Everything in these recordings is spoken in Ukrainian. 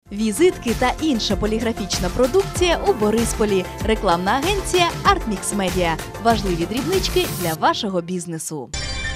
Візитки та інша поліграфічна продукція у Борисполі. Рекламна агенція «Артмікс Медіа». Важливі дрібнички для вашого бізнесу.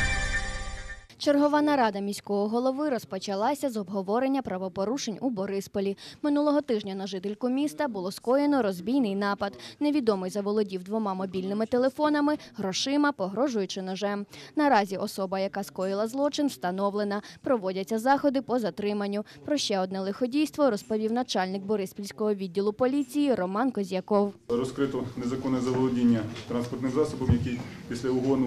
Чергова нарада міського голови розпочалася з обговорення правопорушень у Борисполі. Минулого тижня на жительку міста було скоєно розбійний напад. Невідомий заволодів 2 мобільними телефонами, грошима, погрожуючи ножем. Наразі особа, яка скоїла злочин, встановлена. Проводяться заходи по затриманню. Про ще одне лиходійство розповів начальник Бориспільського відділу поліції Роман Козяков. Розкрито незаконне заволодіння транспортним засобом, який після угону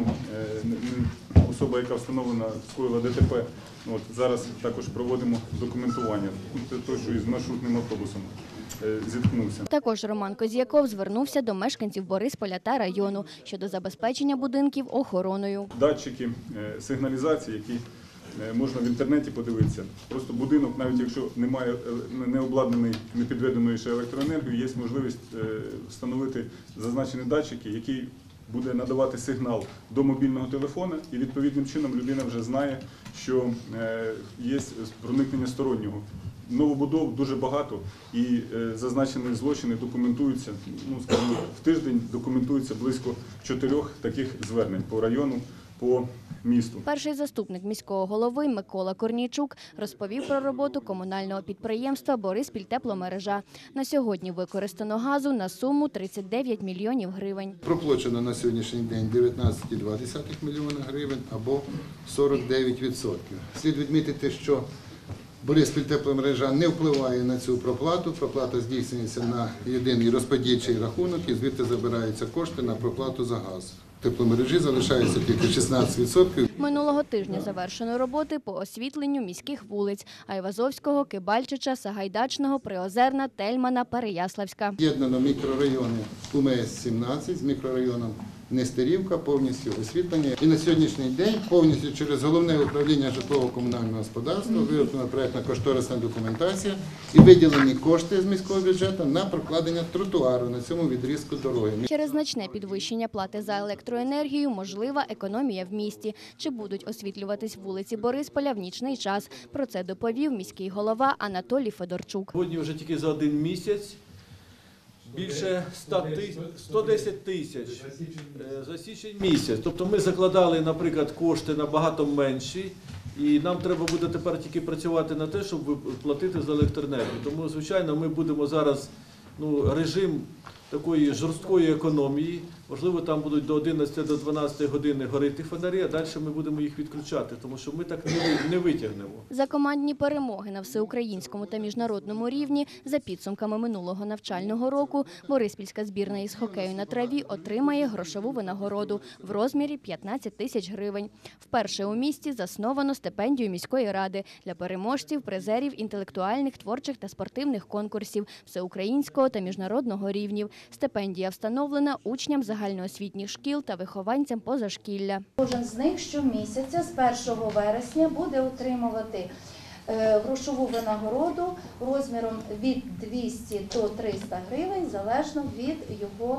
особа, яка встановлена, скоїла ДТП. Зараз також проводимо документування, той, що із маршрутним автобусом зіткнувся. Також Роман Козяков звернувся до мешканців Борисполя та району щодо забезпечення будинків охороною. Датчики сигналізації, які можна в інтернеті подивитися. Просто будинок, навіть якщо немає, не обладнаний, не підведеною ще електроенергією, є можливість встановити зазначені датчики, які буде надавати сигнал до мобільного телефона, і відповідним чином людина вже знає, що є проникнення стороннього. Новобудов дуже багато, і зазначені злочини документуються, скажімо, в тиждень документується близько 4 таких звернень по району, по місту. Перший заступник міського голови Микола Корнійчук розповів про роботу комунального підприємства «Бориспільтепломережа». На сьогодні використано газу на суму 39 мільйонів гривень. Проплачено на сьогоднішній день 19,2 мільйона гривень або 49%. Слід відмітити, що Бориспільтепломережа не впливає на цю проплату. Проплата здійснюється на єдиний розподільчий рахунок і звідти забираються кошти на проплату за газ. Тепломережі залишається тільки 16%. Минулого тижня завершено роботи по освітленню міських вулиць – Айвазовського, Кибальчича, Сагайдачного, Приозерна, Тельмана, Переяславська. З'єднано мікрорайони УМС-17 з мікрорайоном Нестерівка, повністю освітлення. І на сьогоднішній день повністю через Головне управління житлово-комунального господарства виготовлена проєктно-кошторисна документація і виділені кошти з міського бюджету на прокладення тротуару на цьому відрізку дороги. Через значне підвищення плати за електроенергію можлива економія в місті. Чи будуть освітлюватись вулиці Борисполя в нічний час? Про це доповів міський голова Анатолій Федорчук. Сьогодні вже тільки за 1 місяць більше 110 тисяч за січень місяць. Тобто ми закладали, наприклад, кошти набагато менші, і нам треба буде тепер тільки працювати на те, щоб платити за електроенергію. Тому, звичайно, ми будемо зараз режим такої жорсткої економії. Можливо, там будуть до 11 до 12 години горіти фонарі, а далі ми будемо їх відключати, тому що ми так не витягнемо. За командні перемоги на всеукраїнському та міжнародному рівні за підсумками минулого навчального року Бориспільська збірна із хокею на траві отримає грошову винагороду в розмірі 15 тисяч гривень. Вперше у місті засновано стипендію міської ради для переможців, призерів інтелектуальних, творчих та спортивних конкурсів всеукраїнського та міжнародного рівнів. Стипендія встановлена учням загальноосвітніх шкіл та вихованцям позашкілля. Кожен з них щомісяця з 1 вересня буде отримувати грошову винагороду розміром від 200 до 300 гривень, залежно від його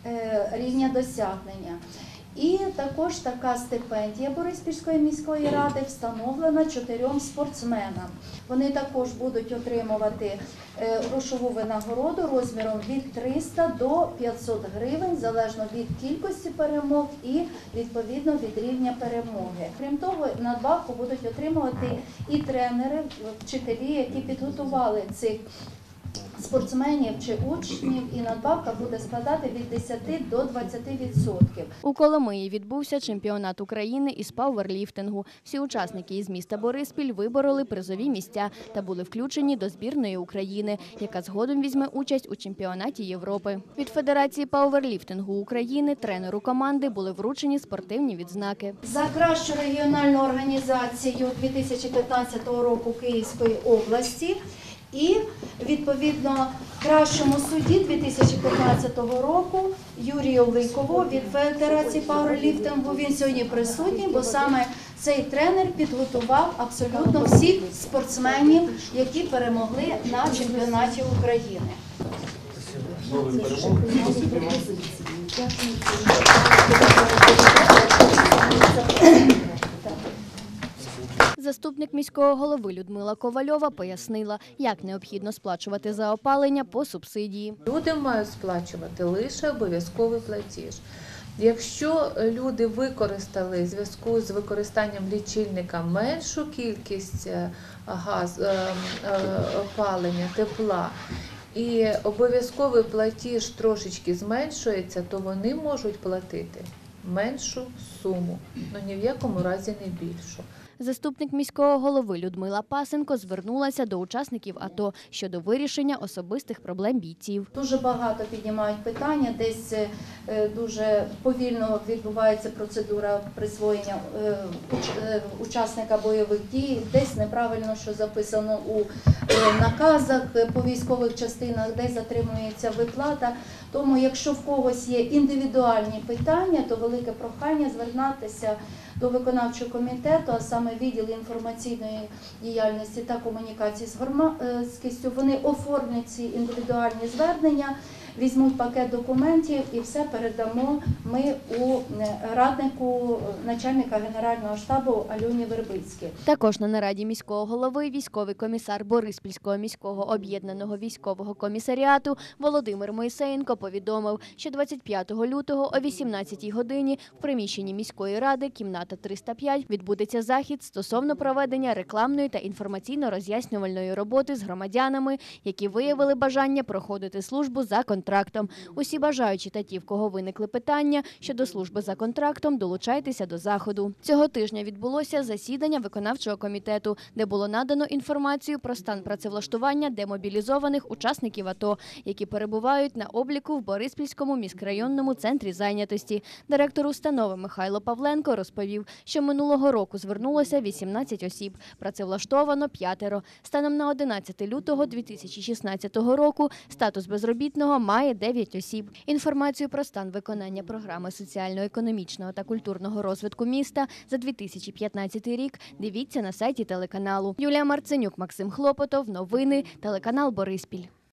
рівня досягнення. І також така стипендія Бориспільської міської ради встановлена 4 спортсменам. Вони також будуть отримувати грошову винагороду розміром від 300 до 500 гривень, залежно від кількості перемог і, відповідно, від рівня перемоги. Крім того, надбавку будуть отримувати і тренери, вчителі, які підготували цих спортсменів чи учнів, і надбавка буде складати від 10 до 20%. У Коломиї відбувся чемпіонат України із пауерліфтингу. Всі учасники із міста Бориспіль вибороли призові місця та були включені до збірної України, яка згодом візьме участь у чемпіонаті Європи. Від Федерації пауерліфтингу України тренеру команди були вручені спортивні відзнаки. За кращу регіональну організацію 2015 року Київської області і, відповідно, кращому судді 2015 року Юрію Ликову від Федерації пауерліфтингу. Він сьогодні присутній, бо саме цей тренер підготував абсолютно всіх спортсменів, які перемогли на чемпіонаті України. Заступник міського голови Людмила Ковальова пояснила, як необхідно сплачувати за опалення по субсидії. Люди мають сплачувати лише обов'язковий платіж. Якщо люди використали в зв'язку з використанням лічильника меншу кількість опалення, тепла, і обов'язковий платіж трошечки зменшується, то вони можуть платити меншу суму, але ні в якому разі не більшу. Заступник міського голови Людмила Пасенко звернулася до учасників АТО щодо вирішення особистих проблем бійців. Дуже багато піднімають питання, десь дуже повільно відбувається процедура присвоєння учасника бойових дій, десь неправильно, що записано у наказах по військових частинах, десь затримується виплата. Тому, якщо в когось є індивідуальні питання, то велике прохання звернутися до виконавчого комітету, а саме відділ інформаційної діяльності та комунікації з громадськістю. Вони оформлять ці індивідуальні звернення, візьмуть пакет документів і все передамо ми у раднику начальника Генерального штабу Альоні Вербицькій. Також на нараді міського голови військовий комісар Бориспільського міського об'єднаного військового комісаріату Володимир Мойсеєнко повідомив, що 25 лютого о 18-й годині в приміщенні міської ради, кімната 305, відбудеться захід стосовно проведення рекламної та інформаційно-роз'яснювальної роботи з громадянами, які виявили бажання проходити службу за контрактом. Усі бажаючі та ті, в кого виникли питання щодо служби за контрактом, долучайтеся до заходу. Цього тижня відбулося засідання виконавчого комітету, де було надано інформацію про стан працевлаштування демобілізованих учасників АТО, які перебувають на обліку в Бориспільському міськрайонному центрі зайнятості. Директор установи Михайло Павленко розповів, що минулого року звернулося 18 осіб, працевлаштовано 5. Станом на 11 лютого 2016 року статус безробітного має 9 осіб. Інформацію про стан виконання програми соціально-економічного та культурного розвитку міста за 2015 рік дивіться на сайті телеканалу. Юлія Марценюк, Максим Хлопотов. Новини. Телеканал Бориспіль.